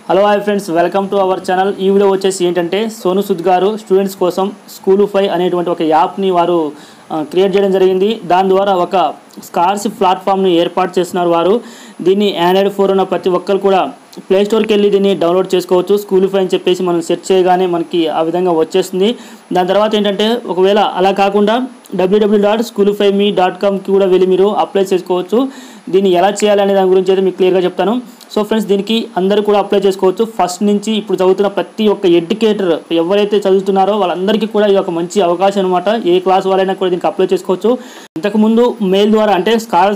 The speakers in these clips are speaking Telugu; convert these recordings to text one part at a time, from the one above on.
Hello hi friends, welcome to our channel. ఈ వీడియో వచ్చేసి ఏంటంటే సోను సూద్ గారు స్టూడెంట్స్ కోసం స్కూలుఫై అనేటువంటి ఒక యాప్ని వారు క్రియేట్ చేయడం జరిగింది. దాని ద్వారా ఒక స్కాలర్షిప్ ప్లాట్ఫామ్ని ఏర్పాటు చేస్తున్నారు వారు. దీన్ని ఆండ్రాయిడ్ ఫోన్ ఉన్న ప్రతి ఒక్కరు కూడా ప్లే స్టోర్కి వెళ్ళి దీన్ని డౌన్లోడ్ చేసుకోవచ్చు. స్కూలుఫై అని చెప్పేసి మనం సెర్చ్ చేయగానే మనకి ఆ విధంగా వచ్చేస్తుంది. దాని తర్వాత ఏంటంటే ఒకవేళ అలా కాకుండా www.schoolufyme.comకి కూడా వెళ్ళి మీరు అప్లై చేసుకోవచ్చు. దీన్ని ఎలా చేయాలి అనే దాని గురించి అయితే మీకు క్లియర్గా చెప్తాను. సో ఫ్రెండ్స్, దీనికి అందరూ కూడా అప్లై చేసుకోవచ్చు. ఫస్ట్ నుంచి ఇప్పుడు చదువుతున్న ప్రతి ఒక్క ఎడ్యుకేటర్ ఎవరైతే చదువుతున్నారో వాళ్ళందరికీ కూడా ఇది ఒక మంచి అవకాశం అనమాట. ఏ క్లాస్ వాళ్ళైనా కూడా దీనికి అప్లై చేసుకోవచ్చు. ఇంతకుముందు మెయిల్ ద్వారా అంటే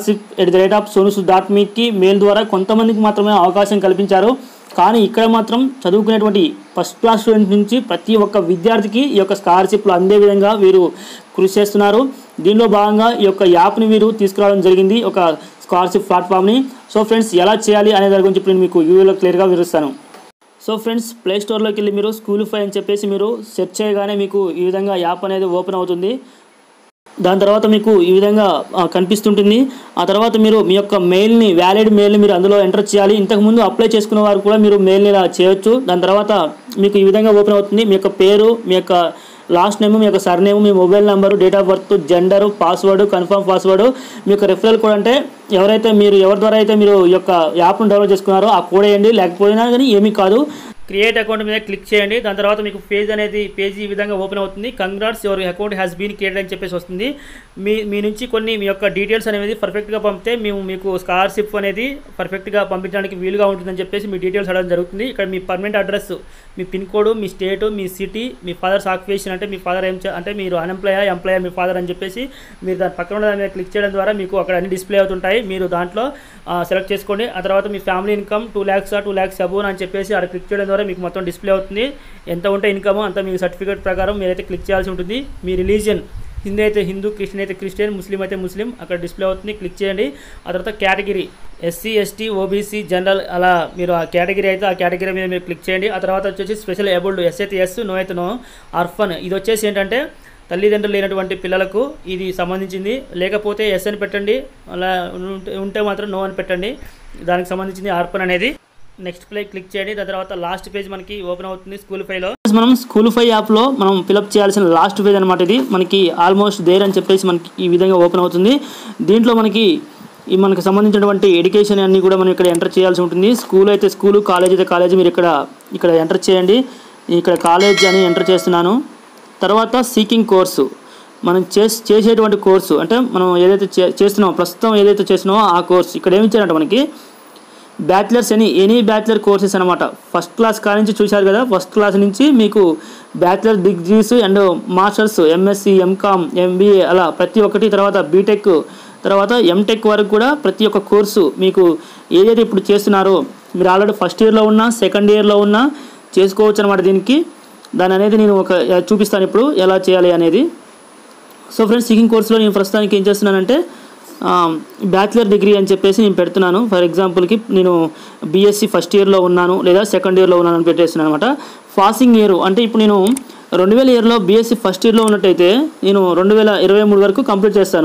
scholarship@sonusud.meకి మెయిల్ ద్వారా కొంతమందికి మాత్రమే అవకాశం కల్పించారు. కానీ ఇక్కడ మాత్రం చదువుకునేటువంటి ఫస్ట్ క్లాస్ స్టూడెంట్ నుంచి ప్రతి ఒక్క విద్యార్థికి ఈ యొక్క స్కాలర్షిప్లు అందే విధంగా వీరు కృషి చేస్తున్నారు. దీనిలో భాగంగా ఈ యొక్క యాప్ని వీరు తీసుకురావడం జరిగింది, ఒక స్కాలర్షిప్ ప్లాట్ఫామ్ని. సో ఫ్రెండ్స్, ఎలా చేయాలి అనే దాని గురించి ఇప్పుడు నేను మీకు వీడియోలో క్లియర్గా వివరిస్తాను. సో ఫ్రెండ్స్, ప్లే స్టోర్లోకి వెళ్ళి మీరు స్కూలుఫై అని చెప్పేసి మీరు సెర్చ్ చేయగానే మీకు ఈ విధంగా యాప్ అనేది ఓపెన్ అవుతుంది. దాని తర్వాత మీకు ఈ విధంగా కనిపిస్తుంటుంది. ఆ తర్వాత మీరు మీ యొక్క మెయిల్ని, వ్యాలిడ్ మెయిల్ని మీరు అందులో ఎంటర్ చేయాలి. ఇంతకుముందు అప్లై చేసుకున్న వారు కూడా మీరు మెయిల్ని ఇలా చేయొచ్చు. దాని తర్వాత మీకు ఈ విధంగా ఓపెన్ అవుతుంది. మీ యొక్క పేరు, మీ యొక్క లాస్ట్ నేమ్, మీ యొక్క సర్నేమ్, మీ mobile number, date of birth, gender, password, confirm password, మీ యొక్క రెఫరల్ కోడ్ అంటే ఎవరి ద్వారా అయితే మీరు ఈ యొక్క యాప్ను డౌన్లోడ్ చేసుకున్నారో ఆ కోడ్ వేయండి. లేకపోయినా కానీ ఏమీ కాదు. క్రియేట్ అకౌంట్ మీద క్లిక్ చేయండి. దాని తర్వాత మీకు పేజీ ఈ విధంగా ఓపెన్ అవుతుంది. Congrats, your account has been created అని చెప్పేసి వస్తుంది. మీ నుంచి మీ యొక్క డీటెయిల్స్ అనేది పర్ఫెక్ట్గా పంపితే మేము మీకు స్కాలర్షిప్ అనేది పర్ఫెక్ట్గా పంపించడానికి వీలుగా ఉంటుందని చెప్పేసి మీ డీటెయిల్స్ అడగడం జరుగుతుంది. ఇక్కడ మీ పర్మనెంట్ అడ్రస్, మీ పిన్ కోడ్, మీ స్టేటు, మీ సిటీ, మీ ఫాదర్స్ ఆక్యుపేషన్ అంటే మీ ఫాదర్ అంటే మీరు ఎంప్లాయర్ మీ ఫాదర్ అని చెప్పేసి మీరు దాని పక్కన ఉన్న దాని మీద క్లిక్ చేయడం ద్వారా మీకు అక్కడ అన్ని డిస్ప్లే అవుతుంటాయి. మీరు దాంట్లో సెలెక్ట్ చేసుకోండి. ఆ తర్వాత మీ family income 2 lakhs 2 lakhs above అని చెప్పేసి అక్కడ క్లిక్ చేయడం ద్వారా మీకు మొత్తం డిస్ప్లే అవుతుంది. ఎంత ఉంటే ఇన్కమ్ అంత మీకు సర్టిఫికేట్ ప్రకారం మీరైతే క్లిక్ చేయాల్సి ఉంటుంది. మీ రిలీజియన్ హిందూ అయితే హిందూ, క్రిస్టియన్ అయితే క్రిస్టియన్, ముస్లిం అయితే ముస్లిం అక్కడ డిస్ప్లే అవుతుంది. క్లిక్ చేయండి. ఆ తర్వాత category SC ST OBC general అలా మీరు ఆ కేటగిరీ అయితే ఆ కేటగిరీ మీద మీరు క్లిక్ చేయండి. ఆ తర్వాత వచ్చేసి స్పెషల్ ఏబుల్డ్ ఎస్ అయితే ఎస్, నో అయితే నో. ఆర్ఫన్ ఇది వచ్చేసి ఏంటంటే తల్లిదండ్రులు లేనటువంటి పిల్లలకు ఇది సంబంధించింది. లేకపోతే ఎస్ అని పెట్టండి, అలా ఉంటే మాత్రం నో అని పెట్టండి. దానికి సంబంధించింది ఆర్ఫన్ అనేది. నెక్స్ట్ క్లిక్ చేయండి. దాని తర్వాత లాస్ట్ పేజ్ మనకి ఓపెన్ అవుతుంది స్కూలుఫైలో. మనం స్కూలుఫై యాప్లో మనం ఫిలప్ చేయాల్సిన లాస్ట్ పేజ్ అనమాట ఇది. మనకి ఆల్మోస్ట్ దేర్ అని చెప్పేసి మనకి ఈ విధంగా ఓపెన్ అవుతుంది. దీంట్లో మనకి సంబంధించినటువంటి ఎడ్యుకేషన్ అన్నీ కూడా మనం ఇక్కడ ఎంటర్ చేయాల్సి ఉంటుంది. స్కూల్ అయితే స్కూలు, కాలేజ్ అయితే కాలేజ్ మీరు ఇక్కడ ఎంటర్ చేయండి. ఇక్కడ కాలేజ్ అని ఎంటర్ చేస్తున్నాను. తర్వాత సీకింగ్ కోర్సు, మనం చేసేటువంటి కోర్సు అంటే మనం ఏదైతే చేస్తున్నామో ప్రస్తుతం ఏదైతే చేస్తున్నామో ఆ కోర్సు ఇక్కడ ఏమి ఇచ్చారంటే మనకి బ్యాచిలర్స్ ఎనీ బ్యాచిలర్ కోర్సెస్ అనమాట. ఫస్ట్ క్లాస్ నుంచి చూశారు కదా, ఫస్ట్ క్లాస్ నుంచి మీకు bachelor degrees and masters, MSc, MCom, MBA అలా ప్రతి ఒక్కటి, తర్వాత బీటెక్, తర్వాత ఎంటెక్ వరకు కూడా ప్రతి ఒక్క కోర్సు మీకు ఏదైతే ఇప్పుడు చేస్తున్నారో మీరు ఆల్రెడీ ఫస్ట్ ఇయర్లో ఉన్నా సెకండ్ ఇయర్లో ఉన్నా చేసుకోవచ్చు అనమాట. దాని అనేది నేను చూపిస్తాను ఇప్పుడు ఎలా చేయాలి అనేది. సో ఫ్రెండ్స్, సీకింగ్ కోర్సులో నేను ప్రస్తుతానికి ఏం చేస్తున్నానంటే బ్యాచిలర్ డిగ్రీ అని చెప్పేసి నేను పెడుతున్నాను. ఫర్ ఎగ్జాంపుల్కి నేను BSc ఫస్ట్ ఇయర్లో ఉన్నాను లేదా సెకండ్ ఇయర్లో ఉన్నాను అని పెట్టేస్తున్నాను అనమాట. పాసింగ్ ఇయర్ అంటే ఇప్పుడు నేను 2000 ఇయర్లో BSc ఫస్ట్ ఇయర్లో ఉన్నట్టయితే నేను 2023 వరకు కంప్లీట్ చేస్తాను.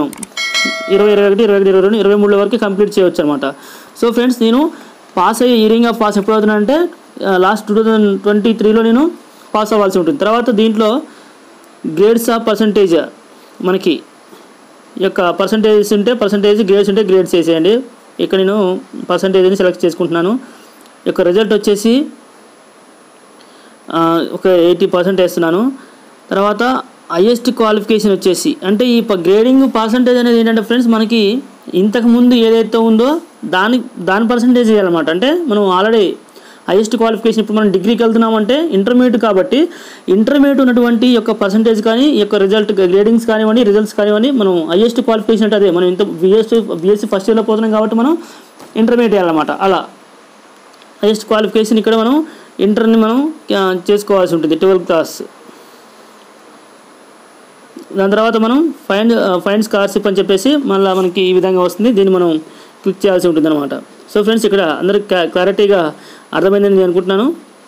2021, 2022, 2023 వరకు కంప్లీట్ చేయవచ్చు అనమాట. సో ఫ్రెండ్స్, నేను పాస్ అయ్యే ఇయరింగ్ ఆఫ్ పాస్ ఎప్పుడు అవుతున్నానంటే లాస్ట్ 2023లో నేను పాస్ అవ్వాల్సి ఉంటుంది. తర్వాత దీంట్లో గ్రేడ్స్ ఆఫ్ పర్సంటేజ్ మనకి యొక్క పర్సంటేజెస్ ఉంటే పర్సంటేజ్, గ్రేడ్స్ ఉంటే గ్రేడ్స్ వేసేయండి. ఇక్కడ నేను పర్సంటేజ్ని సెలెక్ట్ చేసుకుంటున్నాను. యొక్క రిజల్ట్ వచ్చేసి ఒక 80% వేస్తున్నాను. తర్వాత హైయెస్ట్ క్వాలిఫికేషన్ వచ్చేసి అంటే ఈ గ్రేడింగ్ పర్సంటేజ్ అనేది ఏంటంటే ఫ్రెండ్స్ మనకి ఇంతకుముందు ఏదైతే ఉందో దాని పర్సంటేజ్ వేయాలన్నమాట. అంటే మనం ఆల్రెడీ హైయెస్ట్ క్వాలిఫికేషన్ ఇప్పుడు మనం డిగ్రీకి వెళ్తున్నామంటే ఇంటర్మీడియట్ కాబట్టి ఇంటర్మీడియట్ ఉన్నటువంటి యొక్క పర్సంటేజ్ కానీ ఈ యొక్క రిజల్ట్ గ్రేడింగ్స్ కానివ్వండి, రిజల్ట్స్ కానివ్వండి, మనం హైయెస్ట్ క్వాలిఫికేషన్ అంటే అదే మనం BSc ఫస్ట్ ఇయర్లో పోతున్నాం కాబట్టి మనం ఇంటర్మీడియట్ వేయాలన్నమాట. అలా హైయెస్ట్ క్వాలిఫికేషన్ ఇక్కడ మనం ఇంటర్ని మనం చేసుకోవాల్సి ఉంటుంది 12th క్లాస్. దాని తర్వాత మనం ఫైండ్ స్కాలర్షిప్ అని చెప్పేసి మళ్ళీ మనకి ఈ విధంగా వస్తుంది. దీన్ని మనం క్లిక్ చేయాల్సి ఉంటుంది అనమాట. సో ఫ్రెండ్స్, ఇక్కడ అందరికి క్లారిటీగా అర్థమైందని నేను అనుకుంటున్నాను.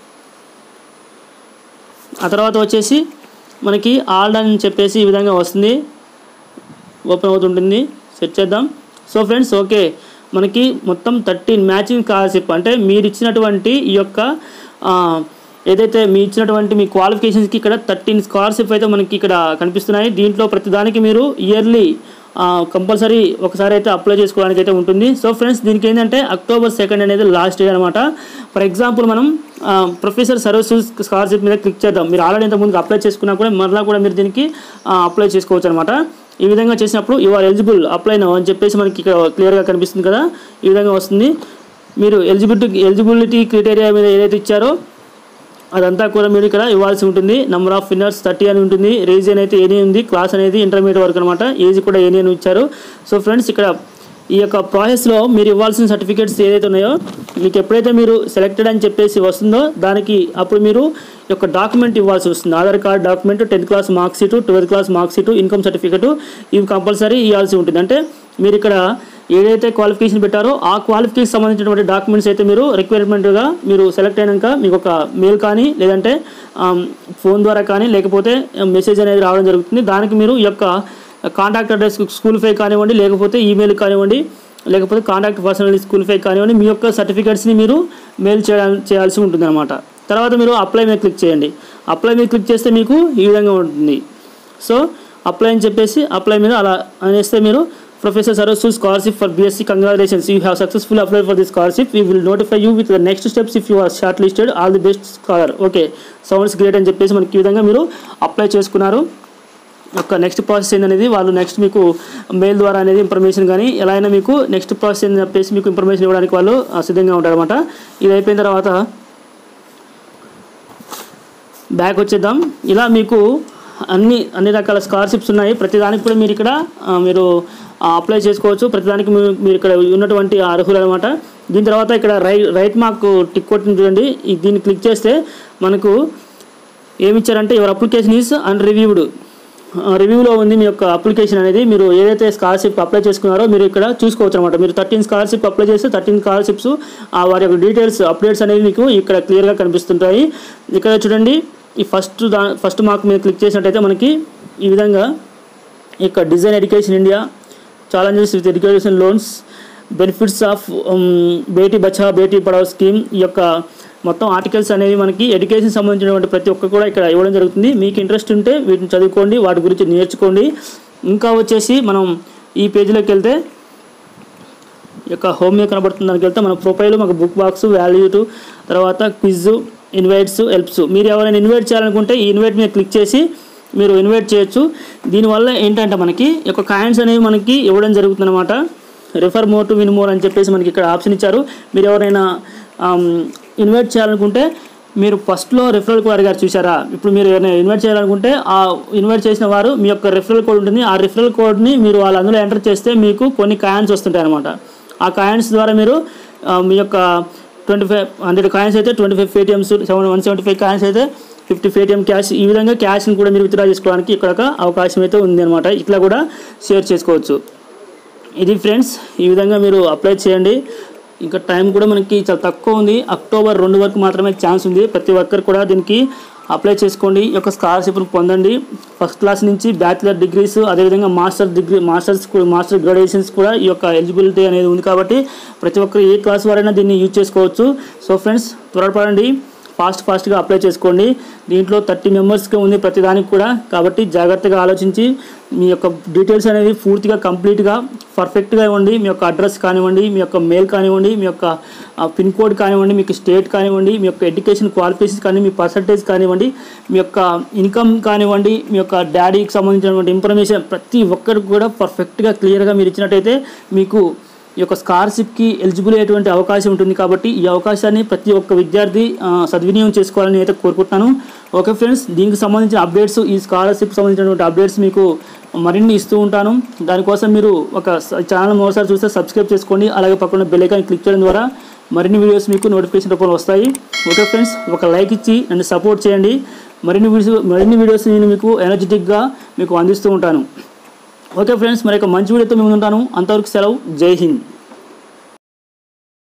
ఆ తర్వాత వచ్చేసి మనకి ఆల్ డన్ అని చెప్పేసి ఈ విధంగా వస్తుంది, ఓపెన్ అవుతుంటుంది. సెట్ చేద్దాం. సో ఫ్రెండ్స్, ఓకే, మనకి మొత్తం 13 మ్యాచింగ్ స్కాలర్షిప్, అంటే మీరు ఇచ్చినటువంటి ఈ యొక్క ఏదైతే మీ ఇచ్చినటువంటి మీ క్వాలిఫికేషన్స్కి ఇక్కడ 13 స్కాలర్షిప్ అయితే మనకి ఇక్కడ కనిపిస్తున్నాయి. దీంట్లో ప్రతిదానికి మీరు ఇయర్లీ కంపల్సరీ ఒకసారి అయితే అప్లై చేసుకోవడానికి అయితే ఉంటుంది. సో ఫ్రెండ్స్, దీనికి ఏంటంటే October 2 అనేది లాస్ట్ డే అనమాట. ఫర్ ఎగ్జాంపుల్ మనం ప్రొఫెసర్ సర్వీసెస్ స్కాలర్షిప్ మీద క్లిక్ చేద్దాం. మీరు ఆల్రెడీ ఇంతకుముందు అప్లై చేసుకున్నా కూడా మరలా కూడా మీరు దీనికి అప్లై చేసుకోవచ్చు అనమాట. ఈ విధంగా చేసినప్పుడు you are eligible apply now అని చెప్పేసి మనకి ఇక్కడ క్లియర్గా కనిపిస్తుంది కదా, ఈ విధంగా వస్తుంది. మీరు ఎలిజిబిలిటీ క్రైటీరియా మీద ఏదైతే ఇచ్చారో అదంతా కూడా మీరు ఇక్కడ ఇవ్వాల్సి ఉంటుంది. నెంబర్ ఆఫ్ విన్నర్స్ 30 అని ఉంటుంది. రీజియన్ అయితే ఎనీ ఉంది. క్లాస్ అనేది ఇంటర్మీడియట్ వరకు అనమాట. ఏజ్ కూడా ఎనీ అని ఇచ్చారు. సో ఫ్రెండ్స్, ఇక్కడ ఈ యొక్క ప్రాసెస్లో మీరు ఇవ్వాల్సిన సర్టిఫికేట్స్ ఏదైతే ఉన్నాయో మీకు ఎప్పుడైతే మీరు సెలెక్టెడ్ అని చెప్పేసి వస్తుందో దానికి అప్పుడు మీరు యొక్క డాక్యుమెంట్ ఇవ్వాల్సి వస్తుంది. Aadhaar card document, 10th class mark sheet, 12th class mark sheet, income certificate, ఇవి కంపల్సరీ ఇవ్వాల్సి ఉంటుంది. అంటే మీరు ఇక్కడ ఏదైతే క్వాలిఫికేషన్ పెట్టారో ఆ క్వాలిఫికేషన్ సంబంధించినటువంటి డాక్యుమెంట్స్ అయితే మీరు రిక్వైర్మెంట్గా మీరు సెలెక్ట్ అయినాక మీకు ఒక మెయిల్ కానీ లేదంటే ఫోన్ ద్వారా కానీ లేకపోతే మెసేజ్ అనేది రావడం జరుగుతుంది. దానికి మీరు ఈ యొక్క కాంటాక్ట్ అడ్రస్ స్కూల్ ఫై కానివ్వండి, లేకపోతే ఈమెయిల్ కానివ్వండి, లేకపోతే కాంటాక్ట్ పర్సనల్ స్కూల్ ఫై కానివ్వండి, మీ యొక్క సర్టిఫికేట్స్ని మీరు మెయిల్ చేయాల్సి ఉంటుంది అనమాట. తర్వాత మీరు అప్లై మీద క్లిక్ చేయండి. అప్లై మీద క్లిక్ చేస్తే మీకు ఈ విధంగా ఉంటుంది. సో అప్లై అని చెప్పేసి అప్లై మీద అలా అనేస్తే మీరు Professor Saraswati scholarship for BSc, congratulations, you have successfully applied for this scholarship. We will notify you with the next steps if you are shortlisted. All the best scholar. Okay, sounds great అని చెప్పేసి మనకి ఈ విధంగా మీరు అప్లై చేసుకున్నారు. ఒక నెక్స్ట్ ప్రాసెస్ ఏందనేది వాళ్ళు నెక్స్ట్ మీకు మెయిల్ ద్వారా అనేది ఇన్ఫర్మేషన్ కానీ ఎలా అయినా మీకు నెక్స్ట్ ప్రాసెస్ ఏందని చెప్పేసి మీకు ఇన్ఫర్మేషన్ ఇవ్వడానికి వాళ్ళు సిద్ధంగా ఉంటారన్నమాట. ఇది అయిపోయిన తర్వాత బ్యాక్ వచ్చేద్దాం. ఇలా మీకు అన్ని రకాల స్కాలర్షిప్స్ ఉన్నాయి. ప్రతిదానికి కూడా మీరు ఇక్కడ మీరు అప్లై చేసుకోవచ్చు. ప్రతిదానికి మీరు ఇక్కడ ఉన్నటువంటి అర్హులు అనమాట. దీని తర్వాత ఇక్కడ రైట్ మార్క్ టిక్ కొట్టిన చూడండి. దీన్ని క్లిక్ చేస్తే మనకు ఏమి ఇచ్చారంటే యువర్ అప్లికేషన్ ఈజ్ అన్రివ్యూడ్, రివ్యూలో ఉంది మీ యొక్క అప్లికేషన్ అనేది. మీరు ఏదైతే స్కాలర్షిప్ అప్లై చేసుకున్నారో మీరు ఇక్కడ చూసుకోవచ్చు అనమాట. మీరు 13 స్కాలర్షిప్ అప్లై చేస్తే 13 స్కాలర్షిప్స్ వారి యొక్క డీటెయిల్స్ అప్డేట్స్ అనేవి మీకు ఇక్కడ క్లియర్గా కనిపిస్తుంటాయి. ఇక్కడ చూడండి, ఈ ఫస్ట్ మార్క్ మీద క్లిక్ చేసినట్టయితే మనకి ఈ విధంగా ఇక్కడ design education India, challenges with education loans, benefits of Beti Bachao Beti Padhao scheme, ఈ యొక్క మొత్తం ఆర్టికల్స్ అనేవి మనకి ఎడ్యుకేషన్ సంబంధించినటువంటి ప్రతి ఒక్క కూడా ఇక్కడ ఇవ్వడం జరుగుతుంది. మీకు ఇంట్రెస్ట్ ఉంటే వీటిని చదువుకోండి, వాటి గురించి నేర్చుకోండి. ఇంకా వచ్చేసి మనం ఈ పేజీలోకి వెళ్తే ఈ యొక్క హోమ్ మీద కనబడుతుంది. దానికి వెళ్తే మన ప్రొఫైల్, మాకు బుక్ బాక్స్, వాల్యూటు, తర్వాత క్విజ్, ఇన్వైట్స్, హెల్ప్స్. మీరు ఎవరైనా ఇన్వైట్ చేయాలనుకుంటే ఈ ఇన్వైట్ మీద క్లిక్ చేసి మీరు ఇన్వైట్ చేయొచ్చు. దీనివల్ల ఏంటంటే మనకి యొక్క కాయిన్స్ అనేవి మనకి ఇవ్వడం జరుగుతుందన్నమాట. Refer more to win more అని చెప్పేసి మనకి ఇక్కడ ఆప్షన్ ఇచ్చారు. మీరు ఎవరైనా ఇన్వైట్ చేయాలనుకుంటే మీరు ఫస్ట్లో రిఫరల్ కోడ్ అడిగారు చూసారా, ఇప్పుడు మీరు ఎవరైనా ఇన్వైట్ చేయాలనుకుంటే ఆ ఇన్వైట్ చేసిన వారు మీ యొక్క రిఫరల్ కోడ్ ఉంటుంది. ఆ రిఫరల్ కోడ్ని మీరు వాళ్ళు అందులో ఎంటర్ చేస్తే మీకు కొన్ని కాయిన్స్ వస్తుంటాయి అనమాట. ఆ కాయిన్స్ ద్వారా మీరు మీ యొక్క 100 కాయిన్స్ అయితే 25 పేటిఎమ్స్, 175 కాయిన్స్ అయితే 50 పేటిఎం క్యాష్, ఈ విధంగా క్యాష్ని కూడా మీరు విత్డ్రా చేసుకోవడానికి ఇక్కడ ఒక అవకాశం అయితే ఉంది అనమాట. ఇట్లా కూడా షేర్ చేసుకోవచ్చు. ఇది ఫ్రెండ్స్, ఈ విధంగా మీరు అప్లై చేయండి. ఇంకా టైం కూడా మనకి చాలా తక్కువ ఉంది. October 2 వరకు మాత్రమే ఛాన్స్ ఉంది. ప్రతి ఒక్కరు కూడా దీనికి అప్లై చేసుకోండి. ఈ యొక్క స్కాలర్షిప్ను పొందండి. ఫస్ట్ క్లాస్ నుంచి బ్యాచిలర్ డిగ్రీస్, అదేవిధంగా మాస్టర్ గ్రాడ్యుయేషన్స్ కూడా ఈ యొక్క ఎలిజిబిలిటీ అనేది ఉంది. కాబట్టి ప్రతి ఒక్కరు ఏ క్లాస్ వారైనా దీన్ని యూజ్ చేసుకోవచ్చు. సో ఫ్రెండ్స్, త్వరపడండి, ఫాస్ట్గా అప్లై చేసుకోండి. దీంట్లో 30 మెంబర్స్గా ఉంది ప్రతిదానికి కూడా. కాబట్టి జాగ్రత్తగా ఆలోచించి మీ యొక్క డీటెయిల్స్ అనేవి పూర్తిగా కంప్లీట్గా పర్ఫెక్ట్గా ఇవ్వండి. మీ యొక్క అడ్రస్ కానివ్వండి, మీ యొక్క మెయిల్ కానివ్వండి, మీ యొక్క పిన్ కోడ్ కానివ్వండి, మీకు స్టేట్ కానివ్వండి, మీ యొక్క ఎడ్యుకేషన్ క్వాలిఫికేషన్స్ కానీ, మీ పర్సంటేజ్ కానివ్వండి, మీ యొక్క ఇన్కమ్ కానివ్వండి, మీ యొక్క డాడీకి సంబంధించినటువంటి ఇన్ఫర్మేషన్ ప్రతి ఒక్కరికి కూడా పర్ఫెక్ట్గా క్లియర్గా మీరు ఇచ్చినట్టయితే మీకు ఈ యొక్క స్కాలర్షిప్కి ఎలిజిబుల్ అయ్యేటువంటి అవకాశం ఉంటుంది. కాబట్టి ఈ అవకాశాన్ని ప్రతి ఒక్క విద్యార్థి సద్వినియోగం చేసుకోవాలని అయితే కోరుకుంటున్నాను. ఓకే ఫ్రెండ్స్, దీనికి సంబంధించిన అప్డేట్స్, ఈ స్కాలర్షిప్ సంబంధించినటువంటి అప్డేట్స్ మీకు మరిన్ని ఇస్తూ ఉంటాను. దానికోసం మీరు ఒక ఛానల్ మరోసారి చూస్తే సబ్స్క్రైబ్ చేసుకోండి. అలాగే పక్కన బెల్ ఐకాన్ క్లిక్ చేయడం ద్వారా మరిన్ని వీడియోస్ మీకు నోటిఫికేషన్ రూపంలో వస్తాయి. ఓకే ఫ్రెండ్స్, ఒక లైక్ ఇచ్చి నన్ను సపోర్ట్ చేయండి. మరిన్ని వీడియోస్ నేను మీకు ఎనర్జెటిక్గా మీకు అందిస్తూ ఉంటాను. ఓకే ఫ్రెండ్స్, మరి ఒక మంచి వీడియోతో మేము ఉంటాను. అంతవరకు సెలవు. జై హింద్.